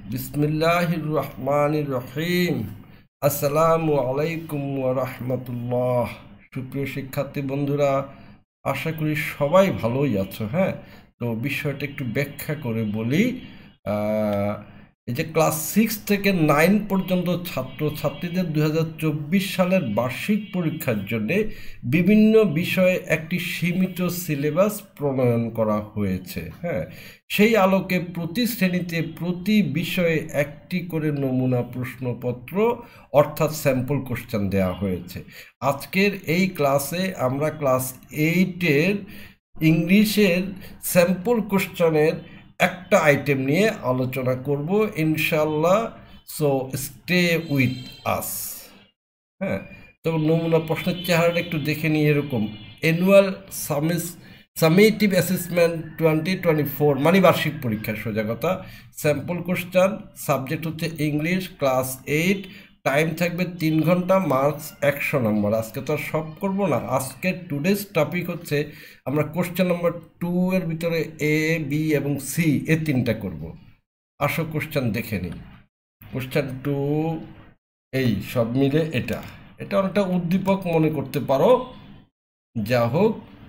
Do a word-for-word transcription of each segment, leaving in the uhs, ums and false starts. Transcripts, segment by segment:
বিসমিল্লাহির রহমানির রহিম। আসসালামু আলাইকুম ওয়া রাহমাতুল্লাহ। সুপ্রিয় শিক্ষার্থী বন্ধুরা, আশা করি সবাই ভালোই আছো। হ্যাঁ, তো বিষয়টা একটু ব্যাখ্যা করে বলি। এই যে ক্লাস সিক্স থেকে নাইন পর্যন্ত ছাত্রছাত্রীদের দু হাজার চব্বিশ সালের বার্ষিক পরীক্ষার জন্য বিভিন্ন বিষয়ে একটি সীমিত সিলেবাস প্রণয়ন করা হয়েছে। হ্যাঁ, সেই আলোকে প্রতি শ্রেণীতে প্রতি বিষয়ে একটি করে নমুনা প্রশ্নপত্র অর্থাৎ স্যাম্পল কোশ্চেন দেওয়া হয়েছে। আজকের এই ক্লাসে আমরা ক্লাস এইটের ইংলিশের স্যাম্পল কোশ্চেনের একটা আইটেম নিয়ে আলোচনা করব ইনশাল্লাহ। So stay with us. হ্যাঁ, তো নমুনা প্রশ্নের চেহারাটা একটু দেখে নিই এরকম। অ্যানুয়াল সামিস summative assessment twenty twenty four মানে বার্ষিক পরীক্ষা, সোজা কথা। স্যাম্পল কোশ্চেন, সাবজেক্ট হচ্ছে ইংলিশ, ক্লাস এইট, টাইম থাকবে তিন ঘন্টা, মার্কস একশো নম্বর। আজকে তো আর সব করবো না, আজকে টুডেজ টপিক হচ্ছে আমরা কোশ্চেন নম্বর টু এর ভিতরে এ, বি এবং সি এ তিনটা করব। আসো কোশ্চেন দেখে নিই। কোশ্চেন টু এই সব মিলে এটা এটা অনেকটা উদ্দীপক মনে করতে পারো। যা হোক,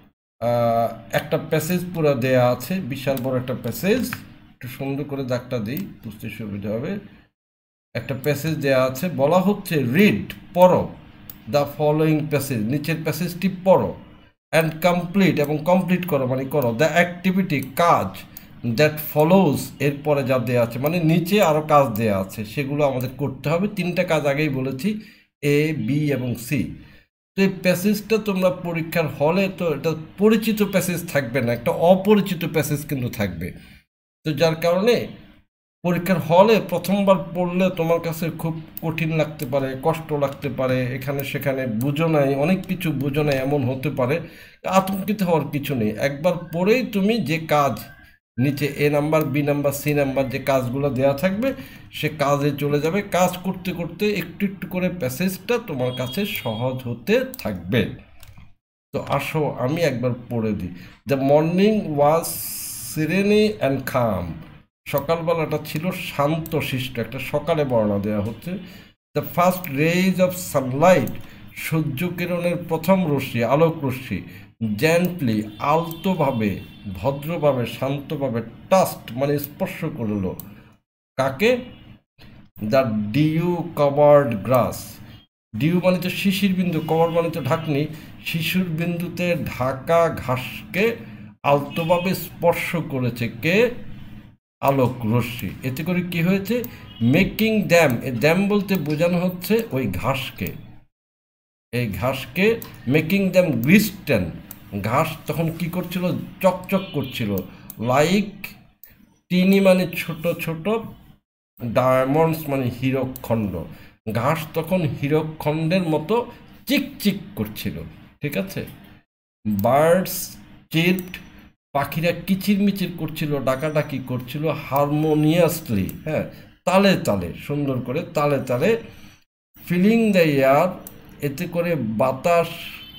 একটা প্যাসেজ পুরো দেয়া আছে, বিশাল বড় একটা প্যাসেজ। একটু সুন্দর করে দাগটা দিই, বুঝতে সুবিধা হবে। একটা প্যাসেজ দেয়া আছে, বলা হচ্ছে রিড পড়ো দ্য ফলোয়িং প্যাসেজ, নিচের প্যাসেজটি পড়ো, অ্যান্ড কমপ্লিট এবং কমপ্লিট করো মানে করো দ্য অ্যাক্টিভিটি কাজ দ্যাট ফলোজ, এরপরে যা দেওয়া আছে মানে নিচে আরও কাজ দেওয়া আছে সেগুলো আমাদের করতে হবে। তিনটা কাজ আগেই বলেছি, এ, বি এবং সি। তো এই প্যাসেজটা তোমরা পরীক্ষার হলে তো এটা পরিচিত প্যাসেজ থাকবে না, একটা অপরিচিত প্যাসেজ কিন্তু থাকবে। তো যার কারণে পরীক্ষার হলে প্রথমবার পড়লে তোমার কাছে খুব কঠিন লাগতে পারে, কষ্ট লাগতে পারে, এখানে সেখানে বুঝো নাই, অনেক কিছু বুঝো নাই, এমন হতে পারে। আতঙ্কিত হওয়ার কিছু নেই, একবার পড়েই তুমি যে কাজ নিচে A number, B number, C number যে কাজগুলো দেওয়া থাকবে সে কাজে চলে যাবে। কাজ করতে করতে একটু একটু করে প্যাসেজটা তোমার কাছে সহজ হতে থাকবে। তো আসো আমি একবার পড়ে দিই। The morning was serene and calm, সকালবেলাটা ছিল শান্ত শিষ্ট, একটা সকালে বর্ণনা দেওয়া হচ্ছে। The first rays of sunlight, সূর্য কিরণের প্রথম রশ্মি, আলোক রশ্মি, জেন্টলি আলতোভাবে, ভদ্রভাবে, শান্তভাবে, টাস্ট মানে স্পর্শ করল কাকে? The dew covered grass, dew মানে তো শিশির বিন্দু, কভার মানে তো ঢাকনি, শিশুর বিন্দুতে ঢাকা ঘাসকে আলতোভাবে স্পর্শ করেছে কে? আলোক রশ্মি। এতে করে কি হয়েছে? মেকিং ড্যাম, এ ড্যাম বলতে বোঝানো হচ্ছে ওই ঘাসকে, এই ঘাসকে মেকিং ড্যাম গ্লিস্টেন, ঘাস তখন কি করছিল? চকচক করছিল। লাইক টিনি মানে ছোট ছোট, ডায়মন্ডস মানে হীরকখণ্ড, ঘাস তখন হীরকখণ্ডের মতো চিকচিক করছিল। ঠিক আছে। বার্ডস চিরড, পাখিরা কিচিরমিচির করছিল, ডাকাডাকি করছিল। হারমোনিয়াসলি, হ্যাঁ, তালে তালে, সুন্দর করে তালে তালে। ফিলিং দ্য এয়ার, এতে করে বাতাস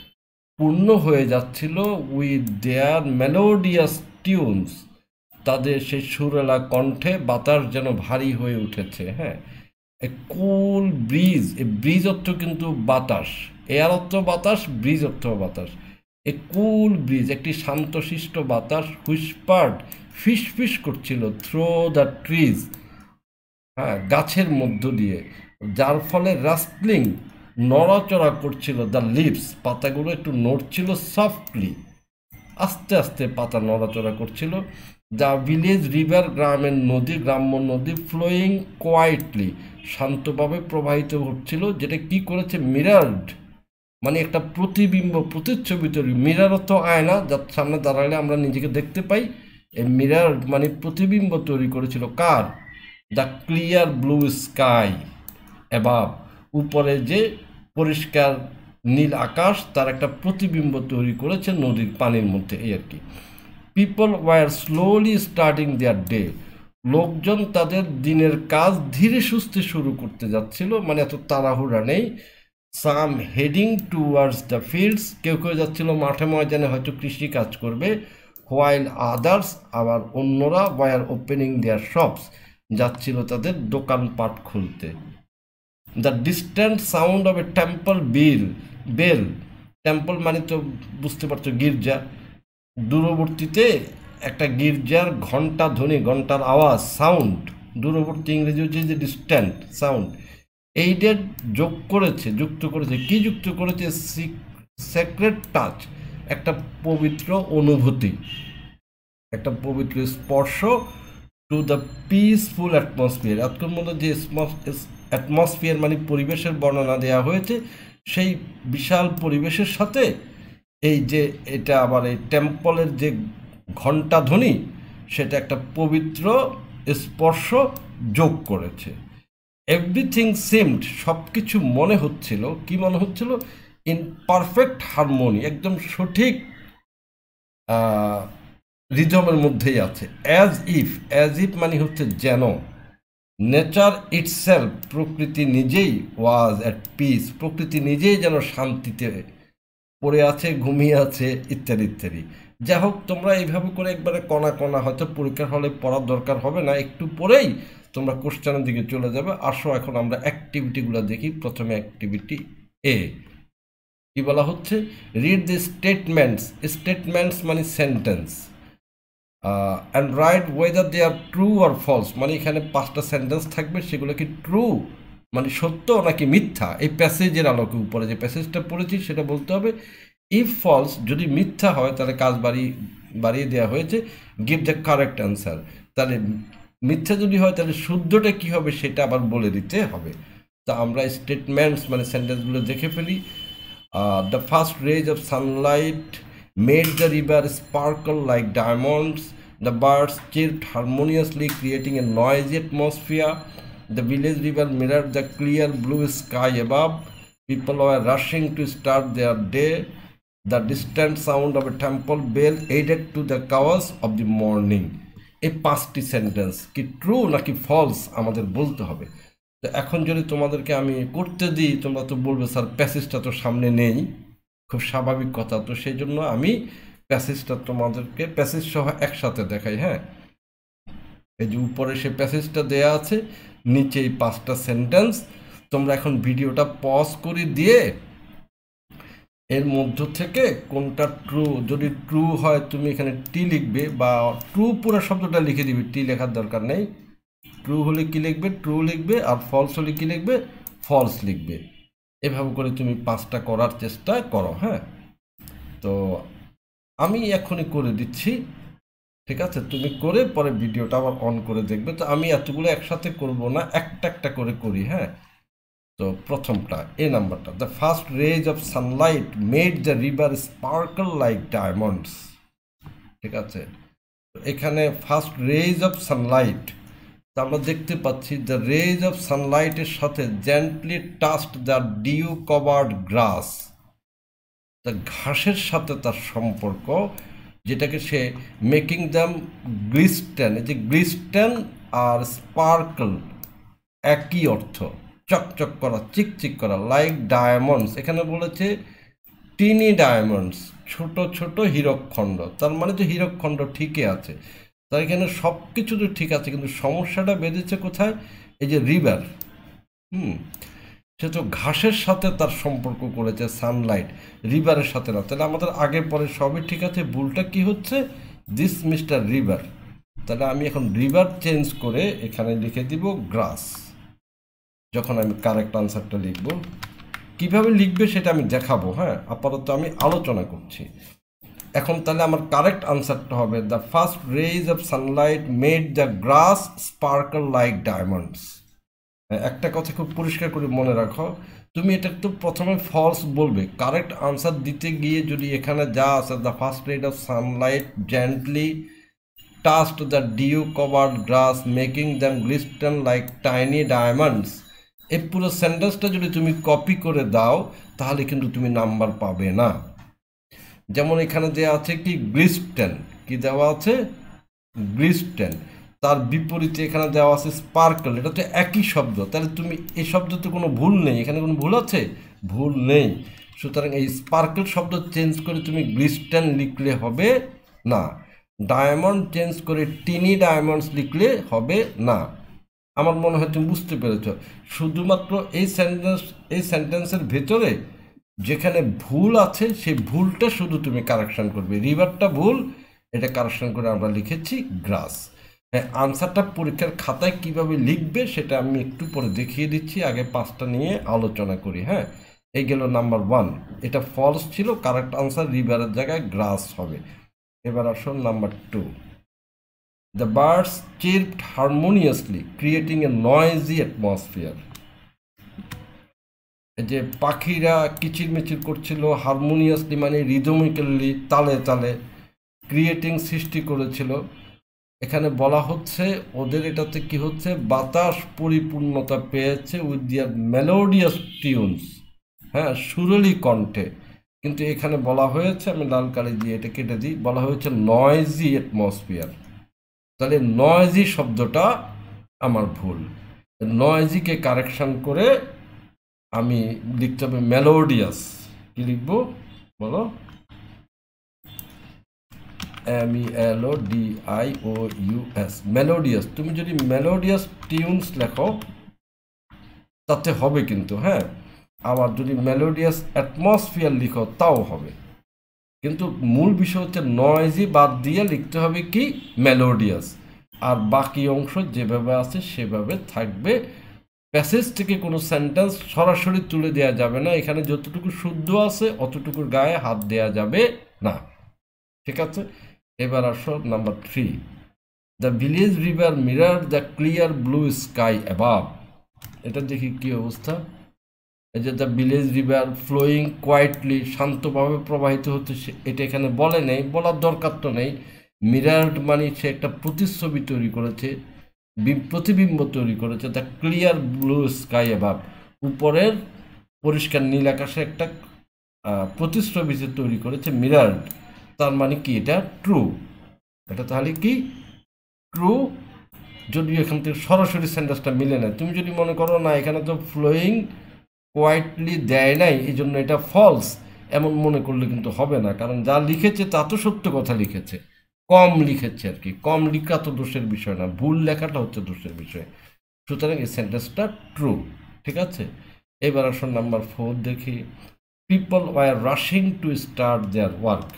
পূর্ণ হয়ে যাচ্ছিল উইথ দেয়ার মেলোডিয়াস টিউনস, তাদের সেই সুরেলা কণ্ঠে বাতাস যেন ভারী হয়ে উঠেছে। হ্যাঁ, এ কুল ব্রিজ, এ ব্রিজ অর্থ কিন্তু বাতাস, এয়ার অর্থ বাতাস, ব্রিজ অর্থ বাতাস। এ কুল ব্রিজ, একটি শান্তশিষ্ট বাতাস, হুইসপার্ড ফিস ফিস করছিল, থ্রো দ্য ট্রিজ, হ্যাঁ, গাছের মধ্য দিয়ে, যার ফলে রাস্টলিং নড়াচড়া করছিল, দ্য লিভস পাতাগুলো একটু নড়ছিল, সফটলি আস্তে আস্তে পাতা নড়াচড়া করছিল। দ্য ভিলেজ রিভার, গ্রামের নদী, গ্রাম্য নদী, ফ্লোয়িং কোয়াইটলি শান্তভাবে প্রবাহিত হচ্ছিল, যেটা কি করেছে? মিরার্ড মানে একটা প্রতিবিম্ব, প্রতিচ্ছবি তৈরি। মিরার অর্থ আয়না, যার সামনে দাঁড়ালে আমরা নিজেকে দেখতে পাই। এই মিরার মানে প্রতিবিম্ব তৈরি করেছিল কার? The clear blue sky above, উপরে যে পরিষ্কার নীল আকাশ তার একটা প্রতিবিম্ব তৈরি করেছে নদীর পানির মধ্যে, এই আর কি। People were slowly starting their day, লোকজন তাদের দিনের কাজ ধীরে সুস্থে শুরু করতে যাচ্ছিল, মানে এত তাড়াহুড়া নেই। Some heading towards the fields, কেউ কেউ যাচ্ছিল মাঠে ময়দানে, হয়তো কৃষি কাজ করবে। হোয়াইল আদার্স, আবার অন্যরা ওয়ার ওপেনিং দেয়ার শপস, যাচ্ছিল তাদের দোকানপাট খুলতে। The distant sound of a temple bell bell, temple মানে তো বুঝতে পারছো গির্জা, দূরবর্তীতে একটা গির্জার ঘন্টা ধ্বনি, ঘন্টার আওয়াজ, সাউন্ড, দূরবর্তী ইংরেজি হচ্ছে যে ডিস্ট্যান্ট সাউন্ড, এইটা যোগ করেছে, যুক্ত করেছে, কি যুক্ত করেছে? সেক্রেট টাচ, একটা পবিত্র অনুভূতি, একটা পবিত্র স্পর্শ, টু দ্য পিসফুল অ্যাটমসফিয়ার। এতক্ষণ মধ্যে যে অ্যাটমসফিয়ার মানে পরিবেশের বর্ণনা দেওয়া হয়েছে, সেই বিশাল পরিবেশের সাথে এই যে এটা আবার এই টেম্পলের যে ঘণ্টা ধ্বনি, সেটা একটা পবিত্র স্পর্শ যোগ করেছে। এভরিথিং সিমড, সব কিছু মনে হচ্ছিল, কি মনে হচ্ছিল? ইন পারফেক্ট হারমোনি, একদম সঠিক রিদমের মধ্যেই আছে। অ্যাজ ইফ, অ্যাজ ইফ মানে হচ্ছে যেন, নেচার ইটসেলফ, প্রকৃতি নিজেই, ওয়াজ অ্যাট পিস, প্রকৃতি নিজেই যেন শান্তিতে পড়ে আছে, ঘুমিয়ে আছে, ইত্যাদি ইত্যাদি। যাই হোক, তোমরা এইভাবে করে একবারে কণা কণা, হয়তো পরীক্ষার হলে পড়ার দরকার হবে না, একটু পরেই তোমরা কোশ্চেনের দিকে চলে যাবে। আসো এখন আমরা অ্যাক্টিভিটিগুলো দেখি। প্রথমে অ্যাক্টিভিটি এ, কি বলা হচ্ছে? রিড দি স্টেটমেন্টস, স্টেটমেন্টস মানে sentence, and write whether they are true or false, মানে এখানে পাঁচটা সেন্টেন্স থাকবে, সেগুলো কি ট্রু মানে সত্য নাকি মিথ্যা, এই প্যাসেজের আলোকে, উপরে যে প্যাসেজটা পড়েছি সেটা বলতে হবে। ইফ ফলস, যদি মিথ্যা হয় তাহলে কাজ বাড়িয়ে বাড়িয়ে দেওয়া হয়েছে, গিভ দ্য কারেক্ট অ্যান্সার, তাহলে মিথ্যা যদি হয় তাহলে শুদ্ধটা কী হবে সেটা আবার বলে দিতে হবে। তো আমরা স্টেটমেন্টস মানে সেন্টেন্সগুলো দেখে ফেলি। The first rays of sunlight made the river sparkle like diamonds, the birds chirped harmoniously creating a noisy atmosphere, the village river mirrored the clear blue sky above, people were rushing to start their day, the distant sound of a temple bell aided to the chaos of the morning। এই পাঁচটি sentence কি true নাকি false আমাদের বলতে হবে। তো এখন যদি তোমাদেরকে আমি করতে দিই, তোমরা তো বলবে স্যার প্যাসেজটা তো সামনে নেই, খুব স্বাভাবিক কথা, তো সেই জন্য আমি প্যাসেজটা তোমাদেরকে প্যাসেজ সহ একসাথে দেখাই। হ্যাঁ, এই যে উপরে সে প্যাসেজটা দেয়া আছে, নিচে এই পাঁচটা সেন্টেন্স। তোমরা এখন ভিডিওটা পজ করে দিয়ে এর মধ্য থেকে কোনটা ট্রু, যদি ট্রু হয় তুমি এখানে টি লিখবে, বা ট্রু পুরো শব্দটা লিখে দিবে, টি লেখার দরকার নেই। ট্রু হলে কি লিখবে? ট্রু লিখবে। আর ফলস হলে কি লিখবে? ফলস লিখবে। এভাবে করে তুমি পাঁচটা করার চেষ্টা করো। হ্যাঁ, তো আমি এখনই করে দিচ্ছি, ঠিক আছে? তুমি করে পরে ভিডিওটা আবার অন করে দেখবে। তো আমি এতগুলো একসাথে করব না, একটা একটা করে করি। হ্যাঁ, তো প্রথমটা এ নাম্বারটা, the first rays of sunlight made the river sparkle like diamonds, ঠিক আছে? তো এখানে ফার্স্ট রেজ অফ সানলাইট, তো আমরা দেখতে পাচ্ছি দ্য রেজ অফ সানলাইটের সাথে gently touched the dew covered grass, তা ঘাসের সাথে তার সম্পর্ক, যেটাকে সে মেকিং দ্যাম গ্লিস্টেন, এই যে গ্লিস্টেন আর স্পার্কল একই অর্থ, চকচক করা, চিকচিক করা, লাইক ডায়মন্ডস, এখানে বলেছে টিনি ডায়মন্ডস, ছোট ছোট হীরকখণ্ড, তার মানে তো হীরকখণ্ড ঠিকই আছে, তার এখানে সব কিছু তো ঠিক আছে, কিন্তু সমস্যাটা বেঁধেছে কোথায়? এই যে রিভার, হুম সে তো ঘাসের সাথে তার সম্পর্ক করেছে, সানলাইট রিভারের সাথে না। তাহলে আমাদের আগে পরে সবই ঠিক আছে, ভুলটা কি হচ্ছে? দিস মিস্টার রিভার, তাহলে আমি এখন রিভার চেঞ্জ করে এখানে লিখে দিব গ্রাস। যখন আমি কারেক্ট আনসারটা লিখব, কিভাবে লিখবে সেটা আমি দেখাবো। হ্যাঁ, আপাতত আমি আলোচনা করছি। এখন তাহলে আমার কারেক্ট আনসারটা হবে the first rays of sunlight made the grass sparkle like diamonds. একটা কথা খুব পরিষ্কার করে মনে রাখো, তুমি এটা তো প্রথমে ফলস বলবে, কারেক্ট আনসার দিতে গিয়ে যদি এখানে যা আছে the first rays of sunlight gently touched the dew covered grass making them glisten like tiny diamonds, এই পুরো সেন্টেন্সটা যদি তুমি কপি করে দাও তাহলে কিন্তু তুমি নাম্বার পাবে না। যেমন এখানে দেওয়া আছে কি গ্লিস্টেন, কি দেওয়া আছে? গ্লিস্টেন। তার বিপরীতে এখানে দেওয়া আছে স্পার্কল, এটা তো একই শব্দ, তাহলে তুমি এই শব্দ তো কোনো ভুল নেই, এখানে কোনো ভুল আছে? ভুল নেই। সুতরাং এই স্পার্কল শব্দ চেঞ্জ করে তুমি গ্লিস্টেন লিখলে হবে না, ডায়মন্ড চেঞ্জ করে টিনি ডায়মন্ডস লিখলে হবে না। আমার মনে হয় তুমি বুঝতে পেরেছ। শুধুমাত্র এই সেন্টেন্স এই সেন্টেন্সের ভেতরে যেখানে ভুল আছে সেই ভুলটা শুধু তুমি কারেকশন করবে। রিভারটা ভুল, এটা কারেকশন করে আমরা লিখেছি গ্রাস। হ্যাঁ, আনসারটা পরীক্ষার খাতায় কিভাবে লিখবে সেটা আমি একটু পরে দেখিয়ে দিচ্ছি, আগে পাঁচটা নিয়ে আলোচনা করি। হ্যাঁ, এই গেল নাম্বার ওয়ান, এটা ফলস ছিল, কারেক্ট আনসার রিভারের জায়গায় গ্রাস হবে। এবার আসুন number two, the birds chirped harmoniously creating a noisy atmosphere. যে পাখিরা কিচিরমিচির করছিল, হারমোনিয়াসলি মানে রিদমিক্যালি, তালে তালে, ক্রিয়েটিং সৃষ্টি করেছিল। এখানে বলা হচ্ছে ওদের এটাতে কি হচ্ছে, বাতাস পরিপূর্ণতা পেয়েছে উইথ দিয়ার মেলোডিয়াস টিউনস, হ্যাঁ, সুরেলি কণ্ঠে। কিন্তু এখানে বলা হয়েছে, আমি লাল কালি দিয়ে এটা কেটে দিই, বলা হয়েছে নয়েজি অ্যাটমসফিয়ার। তাহলে নয়েজি শব্দটা আমার ভুল। নয়েজিকে কারেকশন করে আমি লিখতে হবে মেলোডিয়াস। কি লিখবো বলো? M E L O D I O U S, melodious. তুমি যদি মেলোডিয়াস টিউনস লেখো তাতে হবে কিন্তু, হ্যাঁ। আবার যদি মেলোডিয়াস অ্যাটমসফিয়ার লিখো তাও হবে, কিন্তু মূল বিষয় হচ্ছে নয়েজি বাদ দিয়ে লিখতে হবে কি মেলোডিয়াস, আর বাকি অংশ যেভাবে আছে সেভাবে থাকবে। প্যাসেজ থেকে কোনো সেন্টেন্স সরাসরি তুলে দেওয়া যাবে না, এখানে যতটুকু শুদ্ধ আছে অতটুকুর গায়ে হাত দেওয়া যাবে না, ঠিক আছে। এবার আসো number three, the village river mirror the clear blue sky above. এটা দেখি কি অবস্থা। এই যে the village river flowing quietly, শান্তভাবে প্রবাহিত হচ্ছে, এটা এখানে বলে নেই, বলার দরকার তো নেই। মিরার মানে সে একটা প্রতিচ্ছবি তৈরি করেছে, প্রতিবিম্ব তৈরি করেছে। The clear blue sky above, উপরের পরিষ্কার নীল আকাশে একটা প্রতিচ্ছবি তৈরি করেছে মিরার। তার মানে কি এটা ট্রু, এটা তাহলে কি ট্রু। যদি এখান থেকে সরাসরি সেন্টেন্সটা মিলে না, তুমি যদি মনে করো না এখানে তো ফ্লোয়িং কোয়াইটলি দেয় নাই এই জন্য এটা ফলস, এমন মনে করলে কিন্তু হবে না, কারণ যা লিখেছে তা তো সত্য কথা লিখেছে, কম লিখেছে আর কি। কম লেখা তো দোষের বিষয় না, ভুল লেখাটা হচ্ছে দোষের বিষয়। সুতরাং এই সেন্টেন্সটা ট্রু, ঠিক আছে। এবার আসুন নাম্বার ফোর দেখি, people were rushing to start their work.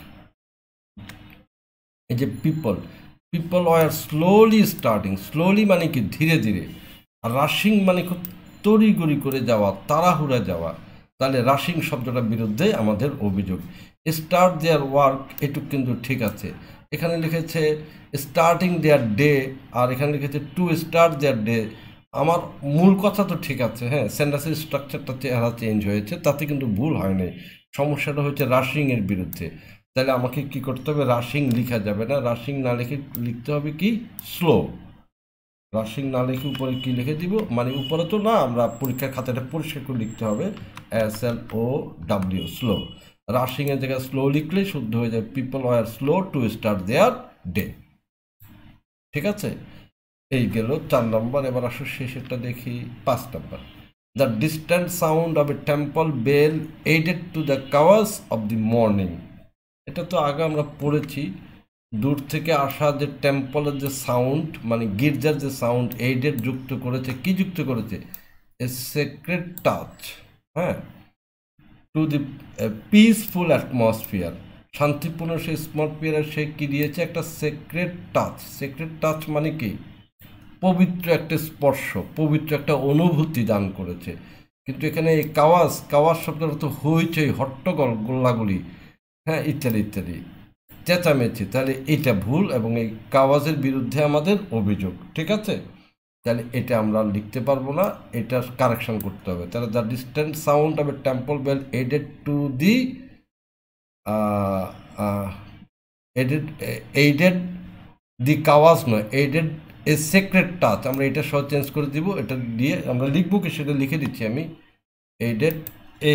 এই যে people, people were slowly starting, slowly মানে কি ধীরে ধীরে, আর রাশিং মানে খুব তড়িগড়ি করে যাওয়া, তাড়াহুড়া যাওয়া। তাহলে রাশিং শব্দটার বিরুদ্ধে আমাদের অভিযোগ। স্টার্ট দেয়ার ওয়ার্ক এটুক কিন্তু ঠিক আছে, এখানে লিখেছে স্টার্টিং দেয়ার ডে, আর এখানে লিখেছে টু স্টার্ট দেয়ার ডে। আমার মূল কথা তো ঠিক আছে, হ্যাঁ, সেন্টেন্সের স্ট্রাকচারটা চেহারা চেঞ্জ হয়েছে, তাতে কিন্তু ভুল হয় নাই। সমস্যাটা হচ্ছে রাশিংয়ের বিরুদ্ধে। তাহলে আমাকে কি করতে হবে, রাশিং লিখা যাবে না, রাশিং না লিখে লিখতে হবে কি স্লো। রাশিং না লিখে উপরে কি লিখে দিব, মানে উপরে তো না, আমরা পরীক্ষার খাতাটা পরিষ্কার করে লিখতে হবে S L O W, slow. রাশিংয়ের জায়গায় স্লো লিখলে শুদ্ধ হয়ে যায়, people were slow to start their day, ঠিক আছে। এই গেল চার নম্বর। এবার আসো শেষেরটা দেখি, পাঁচ নম্বর, the distant sound of a temple bell aided to the caws of the morning. এটা তো আগে আমরা পড়েছি, দূর থেকে আসা যে টেম্পলের যে সাউন্ড, মানে গির্জার যে সাউন্ড, এইডেড যুক্ত করেছে, কি যুক্ত করেছে, এ সেক্রেট টাচ, হ্যাঁ, টু দি পিসফুল অ্যাটমসফিয়ার, শান্তিপূর্ণ সেই অ্যাটমসফিয়ারে সে কি দিয়েছে, একটা সেক্রেট টাচ। সেক্রেট টাচ মানে কি, পবিত্র একটা স্পর্শ, পবিত্র একটা অনুভূতি দান করেছে। কিন্তু এখানে এই কাওয়াজ, কাওয়াজ শব্দটা তো হইচই, হট্টগোল, গোল্লাগুলি, হ্যাঁ, ইত্যাদি ইত্যাদি, চেঁচামেচি। তাহলে এটা ভুল এবং এই কাওয়াজের বিরুদ্ধে আমাদের অভিযোগ, ঠিক আছে। তাহলে এটা আমরা লিখতে পারবো না, এটা কারেকশন করতে হবে। তাহলে the distant sound of a temple bell added to the added aided the caws নয়, এইডেড এ সেক্রেট টাচ, আমরা এটা সহ চেঞ্জ করে দিব। এটা দিয়ে আমরা লিখবো কি, সেটা লিখে দিচ্ছি আমি, aided a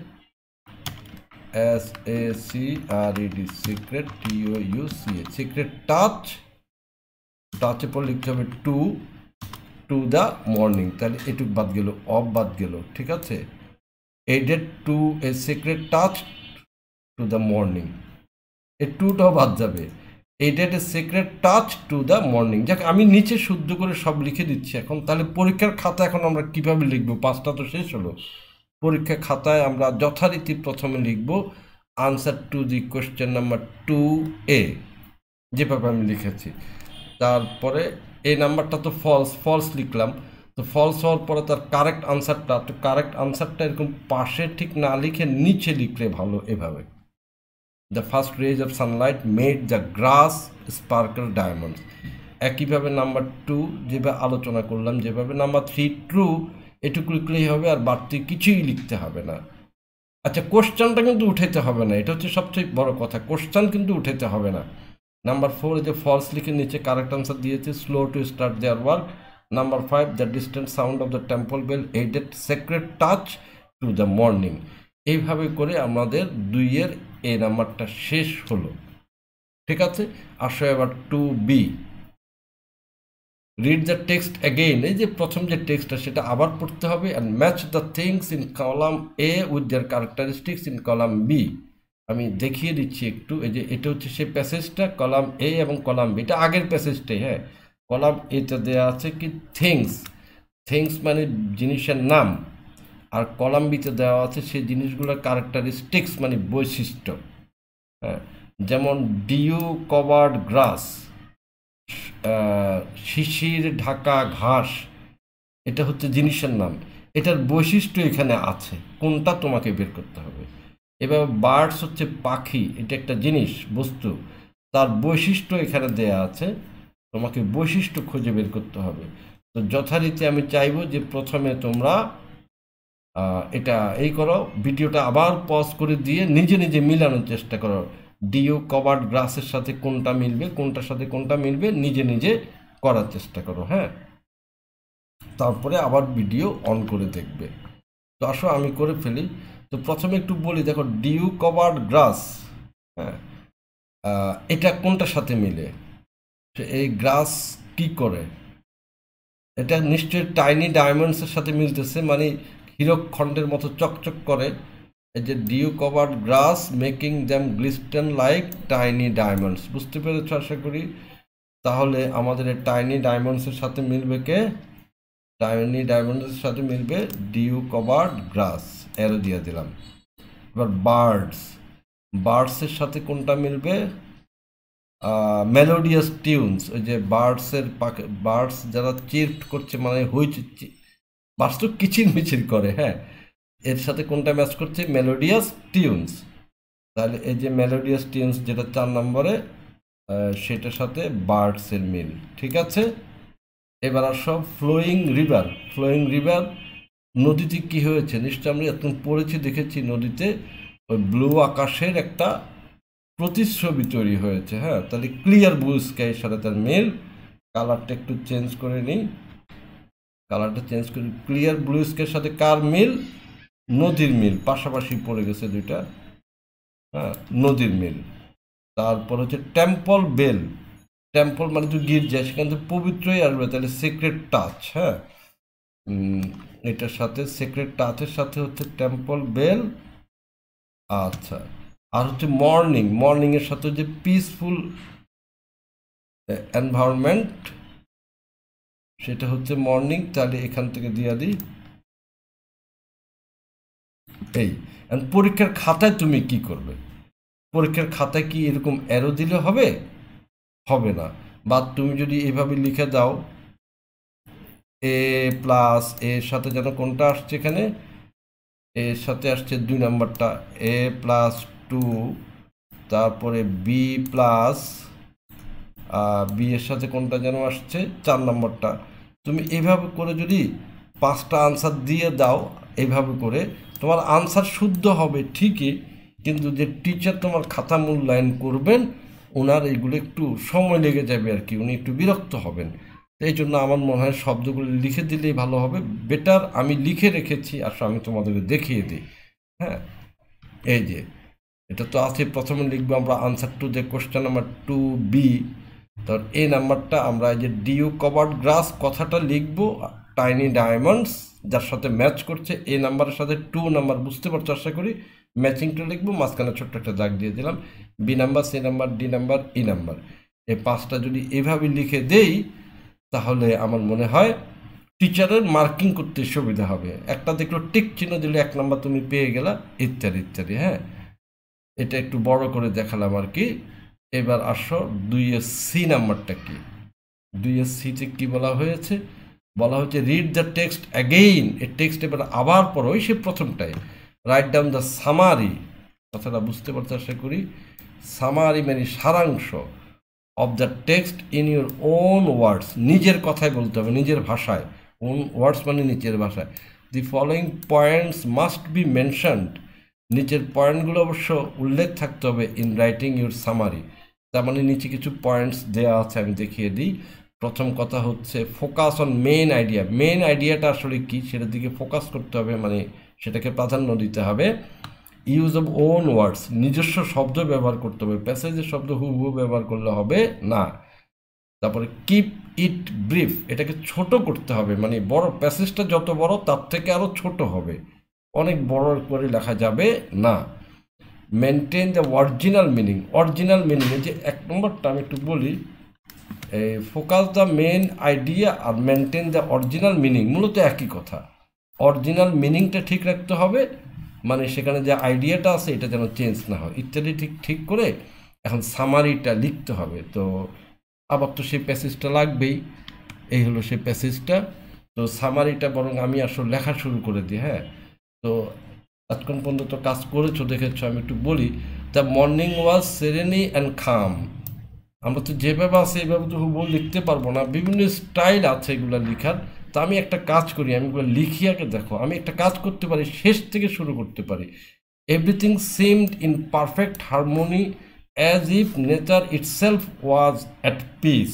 S A C R E D, secret, T O U C A, secret touch. টাচের পর লিখতে হবে টু টু দ্য মর্নিং, তাহলে এটুক বাদ গেল, অফ বাদ গেল, ঠিক আছে। Aided to a secret touch to the morning, এই টুটাও বাদ যাবে। Aided a secret touch to the morning. যাক, আমি নিচে শুদ্ধ করে সব লিখে দিচ্ছি এখন। তাহলে পরীক্ষার খাতা এখন আমরা কিভাবে লিখবো? পাঁচটা তো শেষ হলো। পরীক্ষা খাতায় আমরা যথারীতি প্রথমে লিখব answer to the question number two A, যেভাবে আমি লিখেছি। তারপরে এই নাম্বারটা তো ফলস, ফলস লিখলাম। তো ফলস হওয়ার পরে তার কারেক্ট আনসারটা, তো কারেক্ট আনসারটা এরকম পাশে ঠিক না লিখে নিচে লিখলে ভালো, এভাবে। The first rays of sunlight made the grass sparkle diamonds. একইভাবে নাম্বার টু যেভাবে আলোচনা করলাম, যেভাবে। নাম্বার থ্রি ট্রু, এটুকু লিখলেই হবে, আর বাড়তি কিছুই লিখতে হবে না। আচ্ছা, কোশ্চেনটা কিন্তু উঠাইতে হবে না, এটা হচ্ছে সবচেয়ে বড় কথা। কোশ্চেন কিন্তু উঠাইতে হবে না। নাম্বার ফোর, যে ফলস লিখে নিচে কারেক্ট আনসার দিয়েছে, slow to start their work. Number five, the distant sound of the temple bell aided secret touch to the morning. এইভাবে করে আমাদের দুইয়ের এই নাম্বারটা শেষ হলো। ঠিক আছে, আসো এবার two B. Read the text again. এই যে প্রথম যে টেক্সটটা সেটা আবার পড়তে হবে। And match the things in column A with their characteristics in column B. আমি দেখিয়ে দিচ্ছি একটু। এই যে এটা হচ্ছে সেই প্যাসেজটা, কলাম এ এবং কলাম বি, এটা আগের প্যাসেজটাই। হ্যাঁ, কলাম এতে দেওয়া আছে কি থিংস, থিংস মানে জিনিসের নাম। আর কলাম বিতে দেওয়া আছে সেই জিনিসগুলোর ক্যারেক্টারিস্টিক্স মানে বৈশিষ্ট্য। হ্যাঁ, যেমন ডিউ কভার্ড গ্রাস, শিশির ঢাকা ঘাস, এটা হচ্ছে জিনিসের নাম। এটার বৈশিষ্ট্য এখানে আছে, কোনটা তোমাকে বের করতে হবে। এবার বার্ডস হচ্ছে পাখি, এটা একটা জিনিস, বস্তু, তার বৈশিষ্ট্য এখানে দেয়া আছে, তোমাকে বৈশিষ্ট্য খুঁজে বের করতে হবে। তো যথারীতি আমি চাইবো যে প্রথমে তোমরা এটা এই করো, ভিডিওটা আবার পজ করে দিয়ে নিজে নিজে মিলানোর চেষ্টা করো। ডিও কভার্ড গ্রাসের সাথে কোনটা মিলবে, কোনটার সাথে কোনটা মিলবে, নিজে নিজে করার চেষ্টা করো। হ্যাঁ, তারপরে আবার ভিডিও অন করে দেখবে। তো আসো আমি করে ফেলি। তো প্রথমে একটু বলি, দেখো ডিউ কভার্ড গ্রাস, হ্যাঁ, এটা কোনটার সাথে মিলে? এই গ্রাস কি করে? এটা নিশ্চয়ই টাইনি ডায়মন্ডসের সাথে মিলতেছে, মানে হীরকখণ্ডের মতো চকচক করে। এই যে dew covered grass making them glisten like tiny diamonds, বুঝতে পেরেছ আশা করি। তাহলে আমাদের এই টাইনি ডায়মন্ডসের সাথে মিলবে কে? টাইনি ডায়মন্ডসের সাথে মিলবে ডিউ কভার্ড গ্রাস, এরো দিয়ে দিলাম। এবার বার্ডস, বার্ডসের সাথে কোনটা মিলবে? মেলোডিয়াস টিউনস, ওই যে বার্ডসের পাখি, বার্ডস যারা চির্ট করছে, মানে হইচি, বার্ডস তো কিচির মিচির করে। হ্যাঁ, এর সাথে কোনটা ম্যাচ করছে? Melodious tunes. তাহলে এই যে মেলোডিয়াস টিউনস যেটা চার নম্বরে, সেটার সাথে বার্ডসের মিল। ঠিক আছে, এবার আসো ফ্লোয়িং রিভার। ফ্লোয়িং রিভার, নদীতে কি হয়েছে? নিশ্চয় আমরা এখন পড়েছি, দেখেছি নদীতে ওই ব্লু আকাশের একটা প্রতিচ্ছবি তৈরি হয়েছে। হ্যাঁ, তাহলে ক্লিয়ার ব্লু স্কাইয়ের সাথে তার মিল। কালারটা একটু চেঞ্জ করে নিই, কালারটা চেঞ্জ করি। ক্লিয়ার ব্লু স্কাইয়ের সাথে কার মিল? নদীর মিল, পাশাপাশি পড়ে গেছে দুইটা। হ্যাঁ, নদীর মিল। তারপর হচ্ছে টেম্পল বেল, টেম্পল মানে তো গির্জা, সেখান থেকে পবিত্রই আসবে, তাহলে সিক্রেট টাচ। হ্যাঁ, এটার সাথে সিক্রেট টাচের সাথে হচ্ছে টেম্পল বেল। আচ্ছা, আর হচ্ছে মর্নিং, মর্নিং এর সাথে যে পিসফুল এনভায়রনমেন্ট, সেটা হচ্ছে মর্নিং। তাহলে এখান থেকে দিয়ে দিই এই। পরীক্ষার খাতায় তুমি কি করবে? পরীক্ষার খাতায় কি এরকম অ্যারো দিলে হবে? হবে না। বা তুমি যদি এভাবে লিখে দাও, এ প্লাস, এর সাথে যেন কোনটা আসছে এখানে? এর সাথে আসছে দুই নাম্বারটা, এ প্লাস টু, তারপরে বি প্লাস, বি এর সাথে কোনটা যেন আসছে? চার নম্বরটা। তুমি এইভাবে করে যদি পাঁচটা আনসার দিয়ে দাও, এইভাবে করে তোমার আনসার শুদ্ধ হবে ঠিকই, কিন্তু যে টিচার তোমার খাতা মূল্যায়ন করবেন, ওনার এইগুলো একটু সময় লেগে যাবে আর কি, উনি একটু বিরক্ত হবেন। এই জন্য আমার মনে হয় শব্দগুলো লিখে দিলেই ভালো হবে, বেটার। আমি লিখে রেখেছি, আসলে আমি তোমাদেরকে দেখিয়ে দিই। হ্যাঁ, এই যে এটা তো আছে, প্রথমে লিখবো আমরা answer to the question number two B. তো এই নাম্বারটা আমরা এই যে ডিউ কভার্ড গ্রাস কথাটা লিখবো, টাইনি ডায়মন্ডস যার সাথে ম্যাচ করছে, এই নাম্বারের সাথে টু নাম্বার, বুঝতে পারছো আশা করি। ম্যাচিংটা লিখবো, মাঝখানে ছোট্ট একটা দাগ দিয়ে দিলাম। B number, C number, D number, E number. এই পাঁচটা যদি এভাবে লিখে দেই তাহলে আমার মনে হয় টিচারের মার্কিং করতে সুবিধা হবে। একটা দেখলো টিক চিহ্ন দিলে এক নাম্বার তুমি পেয়ে গেলা, ইত্যাদি ইত্যাদি। হ্যাঁ, এটা একটু বড় করে দেখালাম আর কি। এবার আসো দুইয়ের সি নাম্বারটা কি? দুইয়ের সিতে কি বলা হয়েছে? বলা হচ্ছে রিড দ্য টেক্সট অ্যাগেইন। এই টেক্সট এবার আবার পড়ো, ওই সে প্রথমটাই। রাইট ডাউন দ্য সামারি, কথাটা বুঝতে পারতে আশা করি। সামারি মানে সারাংশ of the text in your own words, নিজের কথায় বলতে হবে, নিজের ভাষায়। ওন ওয়ার্ডস মানে নিজের ভাষায়। The following points must be mentioned, নিচের পয়েন্টগুলো অবশ্য উল্লেখ থাকতে হবে ইন রাইটিং ইউর সামারি। তার মানে নিচে কিছু পয়েন্টস দেওয়া আছে, আমি দেখিয়ে দিই। প্রথম কথা হচ্ছে focus on main idea. Main আইডিয়াটা আসলে কি সেটার দিকে ফোকাস করতে হবে, মানে সেটাকে প্রাধান্য দিতে হবে। ইউজ অফ ওন ওয়ার্ডস, নিজস্ব শব্দ ব্যবহার করতে হবে, প্যাসেজের শব্দ হুবহু ব্যবহার করলে হবে না। তারপরে কিপ ইট ব্রিফ, এটাকে ছোট করতে হবে, মানে বড় প্যাসেজটা যত বড় তার থেকে আরও ছোট হবে, অনেক বড় করে লেখা যাবে না। Maintain the original meaning, original meaning এই যে এক নম্বরটা আমি একটু বলি, এই ফোকাস দ্য মেন আইডিয়া আর মেনটেন দ্য অরিজিনাল মিনিং মূলত একই কথা। অরিজিনাল মিনিংটা ঠিক রাখতে হবে, মানে সেখানে যে আইডিয়াটা আছে এটা যেন চেঞ্জ না হয়, ইত্যাদি ঠিক ঠিক করে এখন সামারিটা লিখতে হবে। তো আবার তো সেই প্যাসেজটা লাগবেই, এই হলো সেই প্যাসেজটা। তো সামারিটা বরং আমি আসলে লেখা শুরু করে দিই। হ্যাঁ, তো এতক্ষণ পর্যন্ত কাজ করেছো দেখেছো, আমি একটু বলি। The morning was serene and calm, আমরা তো যেভাবে আছে এইভাবে তো হুবহু লিখতে পারবো না, বিভিন্ন স্টাইল আছে এগুলো লেখার। তা আমি একটা কাজ করি, আমি এগুলো লিখিয়াকে দেখো, আমি একটা কাজ করতে পারি, শেষ থেকে শুরু করতে পারি। Everything seemed in perfect harmony as if nature itself was at peace.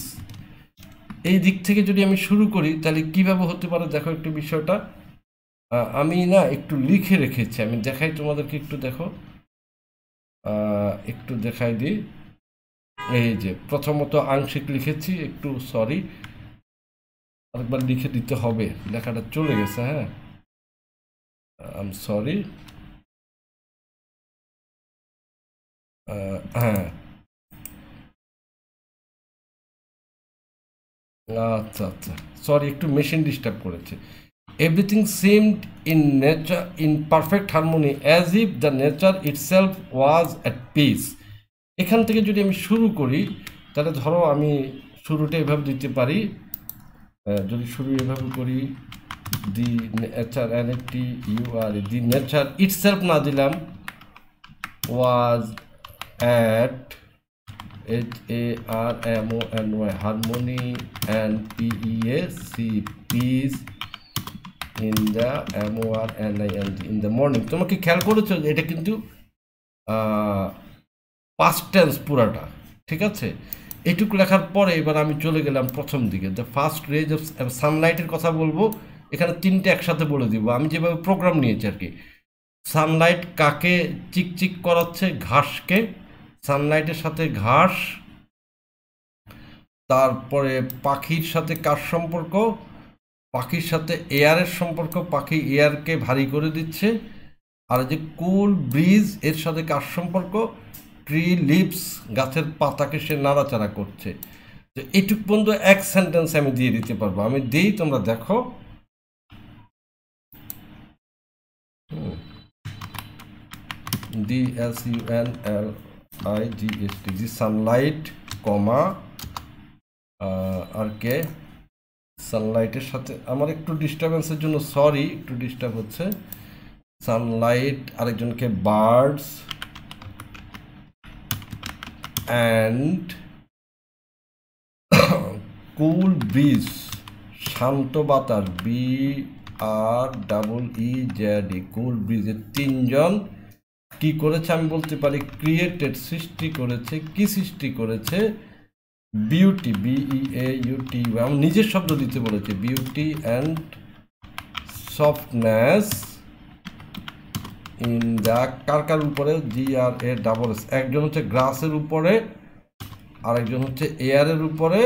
এই দিক থেকে যদি আমি শুরু করি তাহলে কীভাবে হতে পারে দেখো একটু বিষয়টা। আমি না একটু লিখে রেখেছি, আমি দেখাই তোমাদেরকে, একটু দেখো, একটু দেখাই দিই। এই যে প্রথমত আংশিক লিখেছি, একটু সরি, আরেকবার লিখে দিতে হবে, লেখাটা চলে গেছে। হ্যাঁ, আই এম সরি। হ্যাঁ, আচ্ছা আচ্ছা, সরি, একটু মেশিন ডিস্টার্ব করেছে। Everything seemed in nature in perfect harmony as if the nature itself was at peace. এখান থেকে যদি আমি শুরু করি তাহলে ধরো আমি শুরুটা এভাবে দিতে পারি, যদি শুরু এভাবে করি, the nature N A T U R the nature itself না দিলাম, was at H A R M O N Y harmony and P E A C peace in the M O R N I N G in the morning. তোমাকে খেয়াল করেছো এটা কিন্তু past tense পুরাটা, ঠিক আছে। এইটুকু লেখার পরে এবার আমি চলে গেলাম প্রথম দিকে, দ্য ফার্স্ট রেজ অফ সানলাইটের কথা বলবো। এখানে তিনটে একসাথে বলে দিব, আমি যেভাবে প্রোগ্রাম নিয়েছি আর কি। সানলাইট কাকে চিকচিক করাচ্ছে? ঘাসকে। সানলাইটের সাথে ঘাস। তারপরে পাখির সাথে কার সম্পর্ক? পাখির সাথে এয়ারের সম্পর্ক, পাখি এয়ারকে ভারী করে দিচ্ছে। আর যে কুল ব্রিজ, এর সাথে কার সম্পর্ক? ট্রি লিভস, গাছের পাতাকে সে নাড়াচাড়া করছে। তো এইটুক পর্যন্ত এক সেন্টেন্স আমি দিয়ে দিতে পারবো, আমি দিই, তোমরা দেখো। D S U N L I G S T, the sunlight, comma, আর কে সানলাইটের সাথে, আমার একটু ডিস্টারবেন্সের জন্য সরি, একটু ডিস্টার্ব হচ্ছে। সানলাইট, আরেকজনকে বার্ডস, অ্যান্ড কুল ব্রিজ, শান্ত বাতাস, B R double E Z E, cool ব্রিজের তিনজন কি করেছে আমি বলতে পারি, ক্রিয়েটেড, সৃষ্টি করেছে। কি সৃষ্টি করেছে? বিউটি, বিই এ ইউটি, আমি নিজের শব্দ দিতে বলেছে, beauty and softness in the, কার কার উপরে? জি আর এ ডাবল এস, একজন হচ্ছে গ্রাসের উপরে, আরেকজন হচ্ছে এয়ারের উপরে,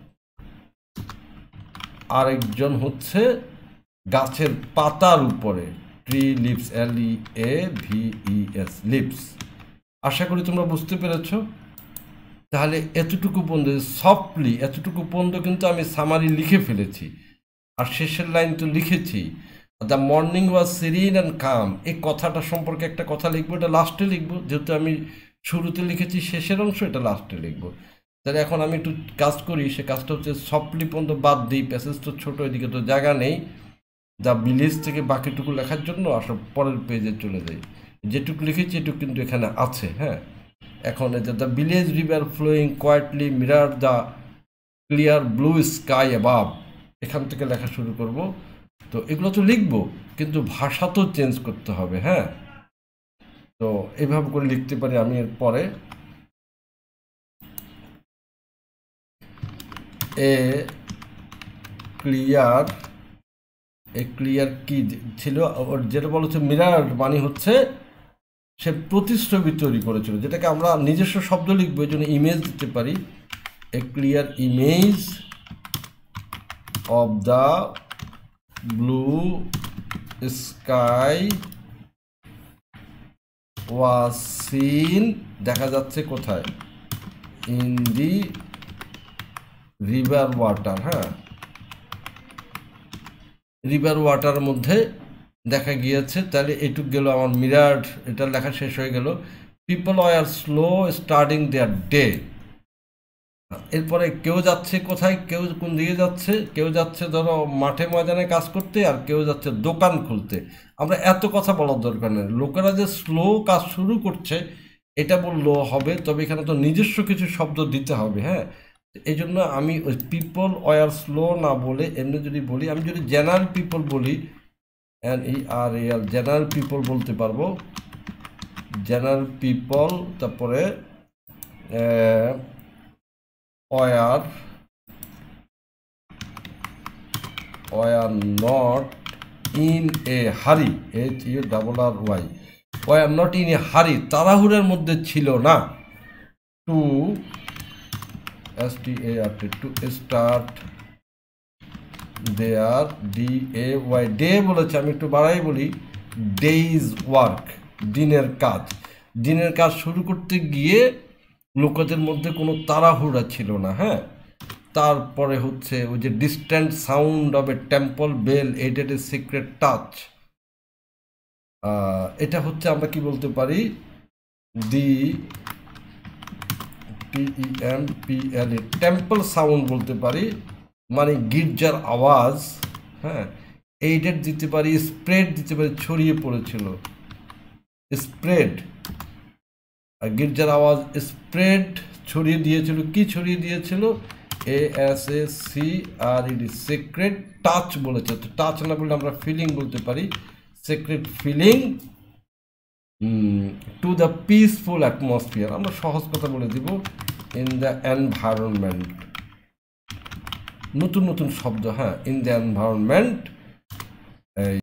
আরেকজন হচ্ছে গাছের পাতার উপরে, tree leaves, L E A V E S, leaves. আশা করি তোমরা বুঝতে পেরেছ। তাহলে এতটুকু পর্যন্ত সফটলি এতটুকু পর্যন্ত কিন্তু আমি সামারি লিখে ফেলেছি, আর শেষের লাইন তো লিখেছি, the morning was serene and calm. এই কথাটা সম্পর্কে একটা কথা লিখবো, এটা লাস্টে লিখবো, যেহেতু আমি শুরুতে লিখেছি শেষের অংশ, এটা লাস্টে লিখবো। তাহলে এখন আমি একটু কাজ করি, সে কাজটা হচ্ছে সফটলি পর্যন্ত বাদ দিই, প্যাসেজ তো ছোটো, এদিকে তো জায়গা নেই, দ্য ভিলেজ থেকে বাকিটুকু লেখার জন্য আসলে পরের পেজে চলে যাই। যেটুকু লিখেছি এটুকু কিন্তু এখানে আছে। হ্যাঁ, এখন এই যে the village river flowing quietly mirror the clear blue sky above, এখান থেকে লেখা শুরু করব। তো এগুলো তো লিখবো, কিন্তু ভাষা তো চেঞ্জ করতে হবে। হ্যাঁ, তো এইভাবে করে লিখতে পারি আমি। এর পরে এ ক্লিয়ার, এ ক্লিয়ার কি ছিল, ওর যেটা বলা হচ্ছে মিরার মানে হচ্ছে সে প্রতিচ্ছবি তৈরি করেছিল, যেটাকে আমরা নিজস্ব শব্দ লিখবো, এই জন্য ইমেজ দিতে পারি। A clear image of the blue sky was seen, দেখা যাচ্ছে কোথায়, ইন দি রিভার ওয়াটার। হ্যাঁ, রিভার ওয়াটার মধ্যে দেখা গিয়েছে। তাহলে এটুক গেল আমার মিরার, এটা লেখা শেষ হয়ে গেল। People are slow starting their day. এরপরে কেউ যাচ্ছে কোথায়, কেউ কোন দিকে যাচ্ছে, কেউ যাচ্ছে ধরো মাঠে ময়দানে কাজ করতে, আর কেউ যাচ্ছে দোকান খুলতে। আমরা এত কথা বলার দরকার নেই, লোকেরা যে স্লো কাজ শুরু করছে এটা বললেও হবে, তবে এখানে তো নিজস্ব কিছু শব্দ দিতে হবে। হ্যাঁ, এই জন্য আমি ওই পিপল ওয়ার স্লো না বলে এমনি যদি বলি, আমি যদি জেনারেল পিপল বলি, N E R L general people বলতে পারবো। জেনারেল পিপল, তারপরে were were not in a hurry, H U double R Y, were not in a hurry, তাড়াহুড়ের মধ্যে ছিল না। To S T A R T, to start their, D A Y, day বলেছে, আমি একটু বাড়াই বলি, ডেইজ ওয়ার্ক, দিনের কাজ। দিনের কাজ শুরু করতে গিয়ে লোকেদের মধ্যে কোনো তাড়াহুড়া ছিল না। হ্যাঁ, তারপরে হচ্ছে ওই যে distant sound of a temple bell aided a secret touch, এটা হচ্ছে আমরা কি বলতে পারি, the T M P L A temple sound বলতে পারি, মানে গির্জার আওয়াজ। হ্যাঁ, এইডেড দিতে পারি, স্প্রেড দিতে পারি, ছড়িয়ে পড়েছিল, স্প্রেড, আর গির্জার আওয়াজ স্প্রেড, ছড়িয়ে দিয়েছিল। কি ছড়িয়ে দিয়েছিল, A S A C R E D, secret touch বলেছে, তো টাচ না বললে আমরা ফিলিং বলতে পারি, secret feeling to the peaceful atmosphere, আমরা সহজ কথা বলে দিব, ইন দ্য এনভায়রনমেন্ট, নতুন নতুন শব্দ। হ্যাঁ, ইন দ্য এনভায়রনমেন্ট,